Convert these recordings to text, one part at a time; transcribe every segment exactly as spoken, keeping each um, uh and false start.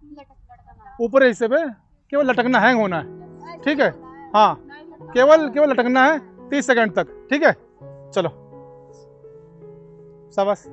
ऊपर हिस्से पे केवल लटकना, हैंग होना है, ठीक है। हाँ, केवल केवल लटकना है तीस सेकंड तक, ठीक है। चलो शाबाश।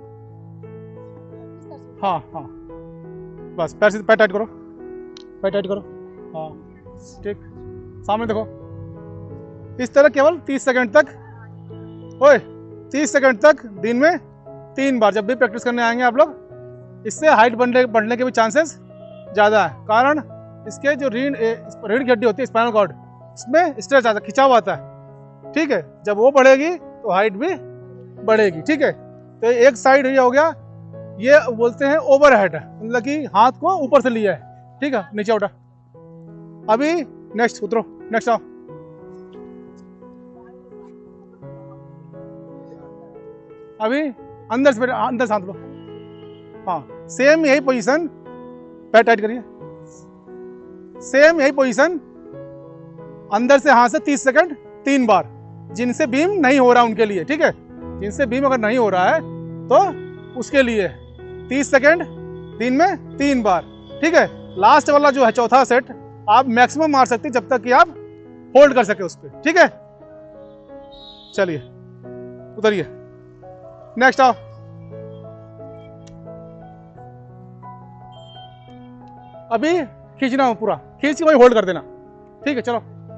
हाँ हाँ, बस पैर से पैर टाइट करो, पैर टाइट करो। हाँ ठीक, सामने देखो। इस तरह केवल तीस सेकंड तक, ओए तीस सेकंड तक दिन में तीन बार जब भी प्रैक्टिस करने आएंगे आप लोग। इससे हाइट बढ़ने बढ़ने के भी चांसेस ज़्यादा है, कारण इसके जो रीढ़ रीढ़ की हड्डी होती है, स्पाइनल कॉर्ड, इसमें स्ट्रेच आता है, खिंचाव आता है, ठीक है। जब वो बढ़ेगी तो हाइट भी बढ़ेगी, ठीक है। तो एक साइड ये हो गया, ये बोलते हैं ओवर हेड, मतलब कि हाथ को ऊपर से लिया है, ठीक है। नीचे उठा, अभी नेक्स्ट उतरो, नेक्स्ट आओ। अभी अंदर से अंदर से हाथ लो। हाँ, सेम यही पोजीशन, पैर टाइट करिए, सेम यही पोजीशन, अंदर से हाथ से तीस सेकंड तीन बार। जिनसे बीम नहीं हो रहा उनके लिए, ठीक है। जिनसे बीम अगर नहीं हो रहा है तो उसके लिए तीस सेकंड दिन में तीन बार, ठीक है। लास्ट वाला जो है चौथा सेट आप मैक्सिमम मार सकते हैं जब तक कि आप होल्ड कर सके उस पर, ठीक है। चलिए उतरिए, नेक्स्ट आओ। अभी खींचना हो पूरा, खींच के वही होल्ड कर देना, ठीक है। चलो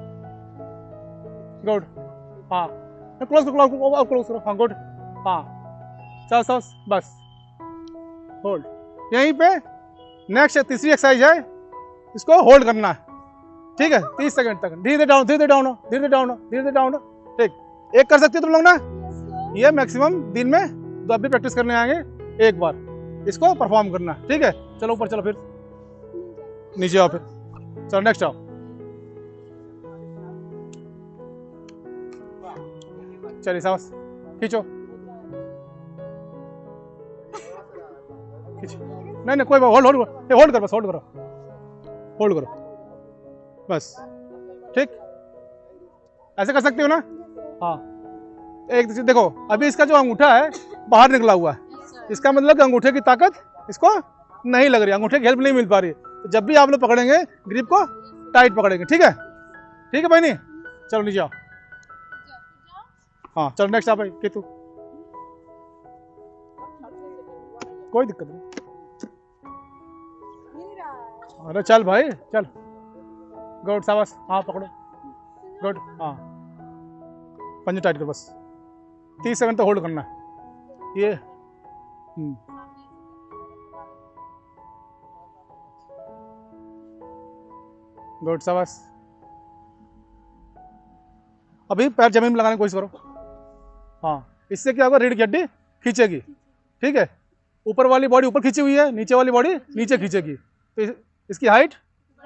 गुड, हाँ क्लोज करो, क्लोज क्लोज करो, हाँ गुड, हाँ चल चल बस होल्ड। यहीं पे नेक्स्ट तीसरी एक्सरसाइज है, इसको होल्ड करना है, ठीक है, तीस सेकंड तक। धीरे डाउन, धीरे डाउन, धीरे डाउन, धीरे डाउन, ठीक। एक कर सकते हो तुम लोग ना, ये मैक्सिमम दिन में जब भी प्रैक्टिस करने आएंगे एक बार इसको परफॉर्म करना, ठीक है। चलो ऊपर चलो, फिर नीचे आओ, फिर चलो नेक्स्ट आओ। चलिए साहस खींचो, खींचो, नहीं नहीं कोई बात, होल्ड होल्ड होल्ड करो, बस होल्ड करो, होल्ड करो बस, ठीक। ऐसे कर सकते हो ना। हाँ, एक देखो, अभी इसका जो अंगूठा है बाहर निकला हुआ है, इसका मतलब कि अंगूठे की ताकत इसको नहीं लग रही, अंगूठे की हेल्प नहीं मिल पा रही। तो जब भी आप लोग पकड़ेंगे ग्रिप को टाइट पकड़ेंगे, ठीक है, ठीक है भाई। नहीं चलो नीचे आओ, हाँ चलो नेक्स्ट आप भाई केतु, कोई दिक्कत नहीं। अरे चल भाई चल, गुड शाबाश, हाँ पकड़ो, गुड, हाँ पंजे टाइट करो, बस तीस सेकंड तक होल्ड करना है ये। गुड शाबाश। अभी पैर जमीन में लगाने की कोशिश करो, हाँ इससे क्या होगा, रीढ़ की हड्डी खींचेगी, ठीक है। ऊपर वाली बॉडी ऊपर खींची हुई है, नीचे वाली बॉडी नीचे खींचेगी, तो इस, इसकी हाइट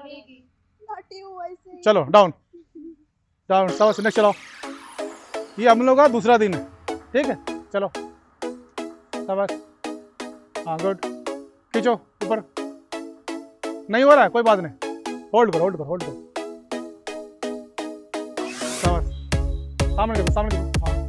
चलो डाउन डाउन, शाबाश। नेक्स्ट चलाओ, ये हम लोग का दूसरा दिन है, ठीक है। चलो शाबाश, हाँ गुड, खींचो ऊपर, नहीं हो रहा है कोई बात नहीं, होल्ड करो, होल्ड करो, होल्ड करो, शाबाश। सामने देखो, सामने देखो, हाँ।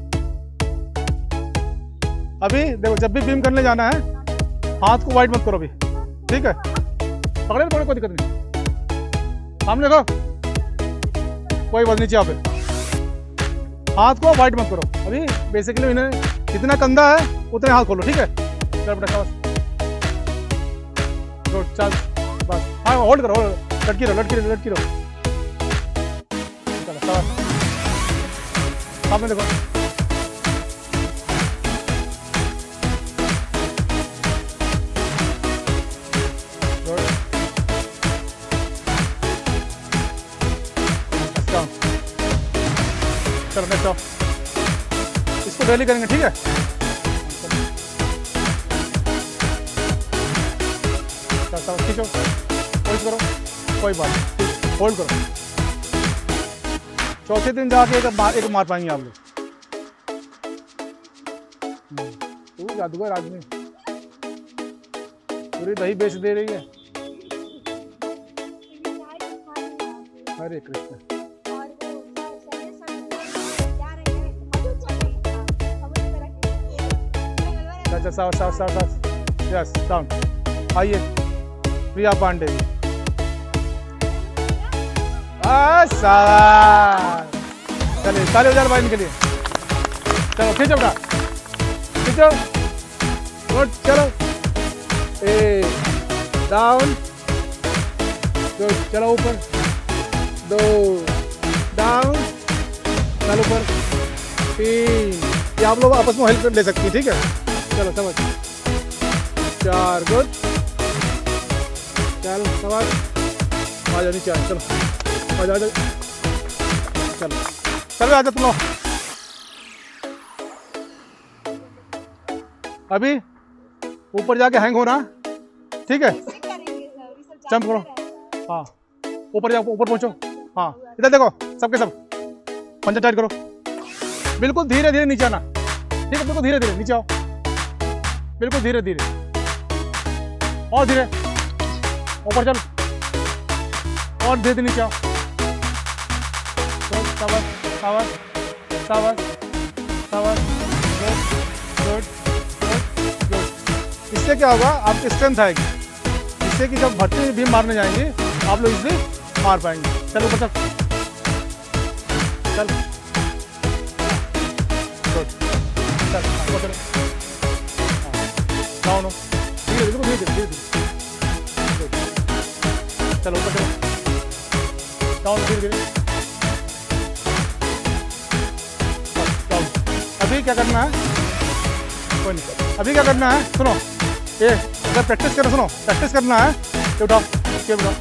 अभी देखो, जब भी बीम करने जाना है हाथ को वाइड मत करो अभी, ठीक है। पकड़े पकड़े, कोई दिक्कत नहीं, सामने देखो, कोई बात, नीचे आओ, फिर हाथ को वाइड मत करो अभी। बेसिकली इन्हें जितना कंधा है उतने हाथ खोलो, ठीक है। चल बेटा शाबाश, गुड, चल बस, हाँ होल्ड करो, लटकी रहो, लटकी रहो, लटकी रहो, चलो शाबाश। सामने देखो, चलो नेक्स्ट आओ, इसको डेली करेंगे, ठीक है। खींचो, होल्ड करो, कोई बात नहीं, होल्ड करो। चौथे दिन जाके एक मार एक मार पाएंगे आप लोग। तू जादूगर आदमी, पूरी दही बेच दे रही है। हरे कृष्ण, अच्छा साफ साफ साफ साफ, यस डाउन, आइए प्रिया पांडे भी। शाबाश, चलिए ताली बजा लो भाई इनके लिए। चलो खींचो बेटा, खींचो, गुड, चलो ए डाउन, गुड, चलो ऊपर, दो डाउन, चलो ऊपर, तीन, ये आप लोग आपस में हेल्प ले सकती है, ठीक है। चलो समझ, चार, गुड, चल समझ, आ जाओ नीचे, चलो आ जाओ, चलो चलो आ जाओ तुम लोग। अभी ऊपर जाके हैंग होना, ठीक है, जंप करो, हाँ ऊपर जाओ, ऊपर पहुंचो, हाँ इधर देखो सबके सब, पंजा टाइट करो, बिल्कुल धीरे धीरे नीचे आना, ठीक है, बिल्कुल धीरे धीरे नीचे आओ, बिल्कुल धीरे धीरे, और धीरे ऊपर चलो, और धीरे धीरे नीचे आओ, शाबाश शाबाश शाबाश शाबाश, गुड गुड गुड। इससे क्या होगा, आपकी स्ट्रेंथ आएगी, इससे कि जब भर्ती भी मारने जाएंगे आप लोग इजीली मार पाएंगे। चलो ऊपर चल, चल गुड, चल ऊपर चलो, डाउन हो, धीरे धीरे धीरे धीरे धीरे, चलो ऊपर चलो, डाउन धीरे धीरे, अभी क्या करना है, कोई नहीं, अभी क्या करना है, सुनो ये अगर प्रैक्टिस करो, सुनो प्रैक्टिस करना है, ये उठाओ, ये उठाओ,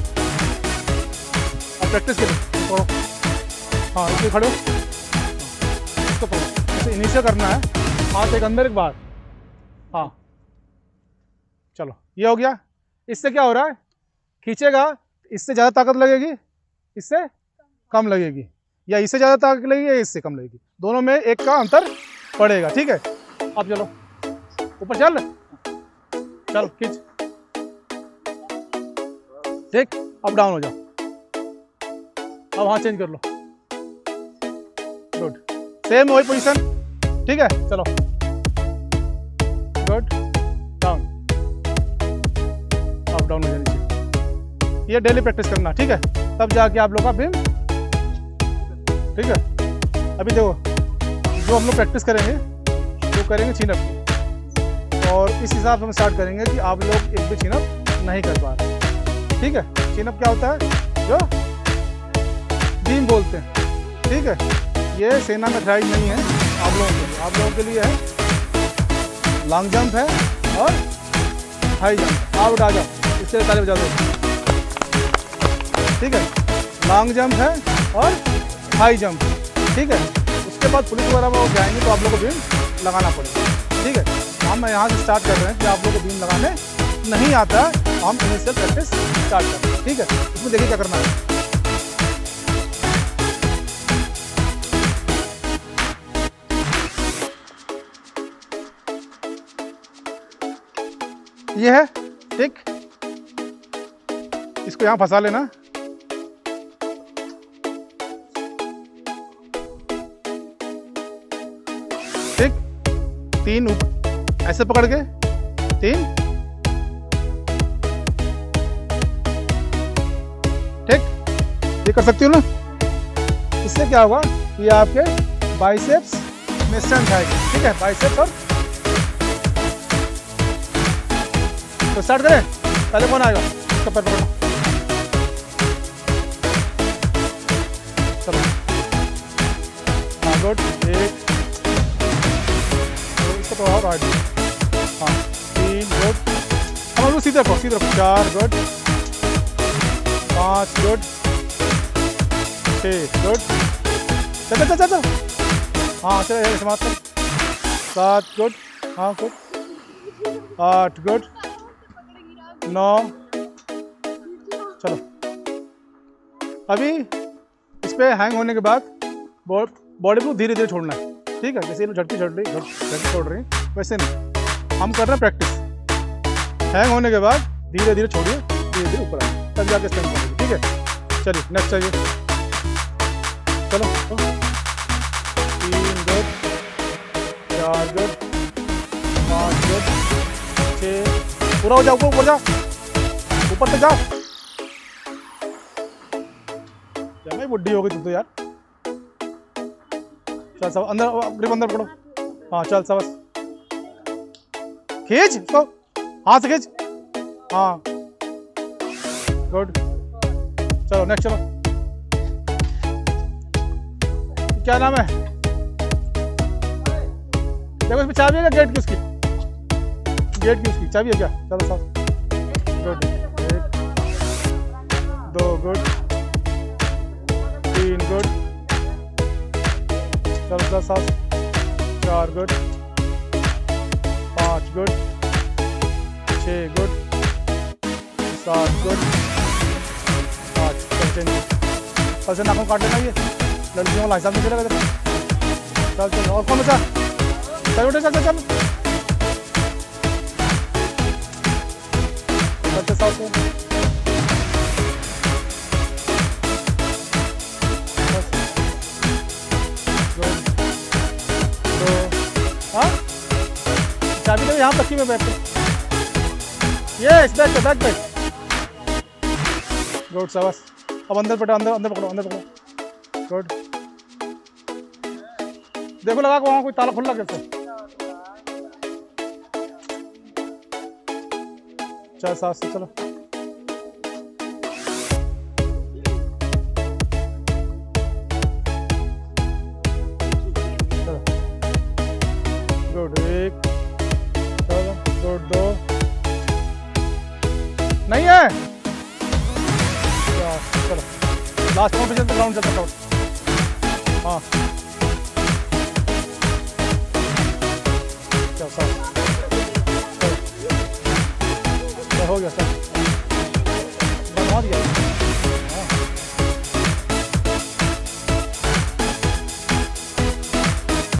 अब प्रैक्टिस करो, पढ़ो, हाँ इसलिए खड़ो, इसको पढ़ो, ऐसे इनिशियल करना है, हाथ एक अंदर एक बाहर, हाँ चलो ये हो गया। इससे क्या हो रहा है, खींचेगा इससे ज़्यादा ताकत लगेगी, इससे कम लगेगी, या इससे ज़्यादा ताकत लगेगी या इससे कम लगेगी, दोनों में एक का अंतर पड़ेगा, ठीक है। अब चलो ऊपर चल, चल खींच, ठीक, अब डाउन हो जाओ, अब हाथ चेंज कर लो, गुड, सेम वही पोजीशन, ठीक है, चलो गुड, डाउन, अब डाउन हो जाए नीचे, ये डेली प्रैक्टिस करना, ठीक है, तब जाके आप लोग का बीम, ठीक है। अभी देखो जो हम लोग प्रैक्टिस करेंगे वो करेंगे छिनअप की, और इस हिसाब से हम स्टार्ट करेंगे कि आप लोग एक भी छिनअप नहीं कर पा रहे, ठीक है। छिनअप क्या होता है, जो बीम बोलते हैं, ठीक है, ये सेना में एक्सरसाइज नहीं है आप लोगों के लिए, आप लोगों के लिए है लॉन्ग जंप है और हाई जंप। आप उठा जाओ, इसके लिए ताली बजा दो, ठीक है, लॉन्ग जंप है और हाई जंप, ठीक है। उसके बाद पुलिस वगैरह में वो जाएंगे तो आप लोगों को बीम लगाना पड़ेगा, ठीक है। हम यहाँ से स्टार्ट कर रहे हैं कि आप लोगों को बीम लगाने नहीं आता है, हम इनिशियल प्रैक्टिस स्टार्ट कर रहे हैं, ठीक है। इसमें देखिए क्या करना है, ये है, ठीक, इसको यहाँ फंसा लेना, ठीक, तीन ऐसे पकड़ के, तीन, ठीक, ये कर सकती हो ना। इससे क्या होगा, ये आपके बाइसेप्स में स्ट्रेंथ आएगी, ठीक है, बाइसेप्स। और तो स्टार्ट करें, पहले कौन आएगा, इसका पैर पकड़ना, चलो, हाँ गुड, एक, इसको तो और आगे, हाँ तीन, गुड, हम लोग सीधे रखो, सीधे रखो, चार, गुड, पाँच, गुड, छः, गुड, चल चल चल चल, हाँ चलो समाप्त कर, सात, गुड, हाँ गुड, आठ, गुड, नौ, चलो। अभी इस पे हैंग होने के बाद बॉडी को धीरे धीरे छोड़ना है, ठीक है, जैसे झटकी छोड़ रही झटकी छोड़ रही वैसे नहीं, हम कर रहे हैं प्रैक्टिस। हैंग होने के बाद धीरे धीरे छोड़िए, धीरे धीरे ऊपर आइए, तब जाके स्टैंड करेंगे, ठीक है। चलिए नेक्स्ट चाहिए, चलो, तीन, गुड, चार, गुड, पाँच, गुड, छः, पूरा हो जाओ, ऊपर ऊपर जाओ, ऊपर तक जाओ। क्या मैं बुढ़ी हो गई तू तो यार। चल सब अंदर, ग्रिप अंदर पकड़ो। हाँ चल सब खींच तो, हाथ से खींच। हाँ गुड। चलो नेक्स्ट चलो। क्या नाम है? देखो इसमें चाबी है क्या? गेट की उसकी, गेट की उसकी चाबी है क्या? चलो साहब गुड। एक दो गुड, तीन गुड, चलो दस सात, चार गुड, पाँच गुड, छः गुड, सात गुड, आठ। चल से नाखून काट लेना, ये लड़कियों वाला हिसाब नहीं चलेगा। चल चल और कौन बचा? चल बेटे चल चल चल चलते साथ में। हाँ चाबी तो यहाँ तक ही में बैठ के। यस बैठ पे बैठ पे। गुड शाबाश। अब अंदर बैठो, अंदर अंदर पकड़ो, अंदर पकड़ो। गुड। देखो लगा को वहाँ कोई ताला खुला कैसे? चल साथ से चलो। चलो गुड। एक चलो गुड, दो नहीं है। चलो लास्ट राउंड पे चलते, राउंड चलते राउंड। हाँ चल सर हो गया सर।